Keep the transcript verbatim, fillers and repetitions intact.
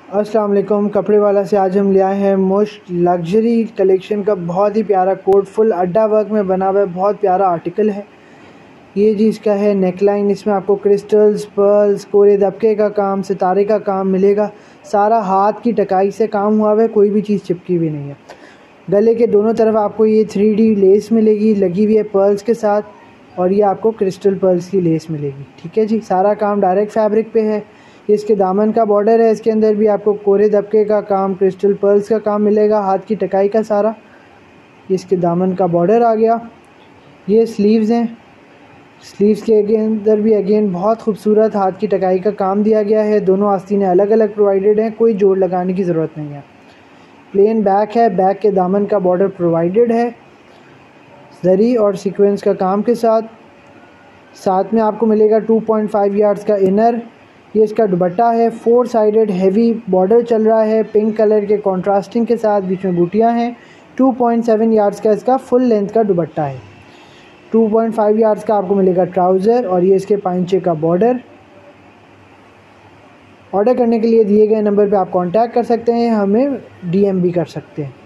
अस्सलाम वालेकुम। कपड़े वाला से आज हम ले आए हैं मोस्ट लग्जरी कलेक्शन का बहुत ही प्यारा कोट, फुल अड्डा वर्क में बना हुआ है, बहुत प्यारा आर्टिकल है ये जी। इसका है नेकलाइन, इसमें आपको क्रिस्टल्स, पर्ल्स, कोरे दबके का काम, सितारे का काम मिलेगा। सारा हाथ की टकाई से काम हुआ है, कोई भी चीज़ चिपकी भी नहीं है। गले के दोनों तरफ आपको ये थ्री डी लेस मिलेगी, लगी हुई है पर्ल्स के साथ, और ये आपको क्रिस्टल पर्ल्स की लेस मिलेगी। ठीक है जी, सारा काम डायरेक्ट फैब्रिक पे है। इसके दामन का बॉर्डर है, इसके अंदर भी आपको कोरे दबके का काम, क्रिस्टल पर्ल्स का काम मिलेगा, हाथ की टकाई का सारा। इसके दामन का बॉर्डर आ गया। ये स्लीव्स हैं, स्लीव्स के अंदर भी अगेन बहुत खूबसूरत हाथ की टकाई का काम दिया गया है। दोनों आस्तीनें अलग अलग प्रोवाइडेड हैं, कोई जोड़ लगाने की ज़रूरत नहीं है। प्लेन बैक है, बैक के दामन का बॉर्डर प्रोवाइडेड है जरी और सीक्वेंस का काम के साथ। साथ में आपको मिलेगा टू पॉइंट फाइव यार्ड्स का इनर। ये इसका दुपट्टा है, फोर साइडेड हैवी बॉर्डर चल रहा है पिंक कलर के कॉन्ट्रास्टिंग के साथ, बीच में बूटियाँ हैं। टू पॉइंट सेवन यार्ड्स का इसका फुल लेंथ का दुपट्टा है। टू पॉइंट फाइव यार्ड्स का आपको मिलेगा ट्राउज़र, और ये इसके पांचे का बॉर्डर। ऑर्डर करने के लिए दिए गए नंबर पे आप कांटेक्ट कर सकते हैं, हमें डीएम भी कर सकते हैं।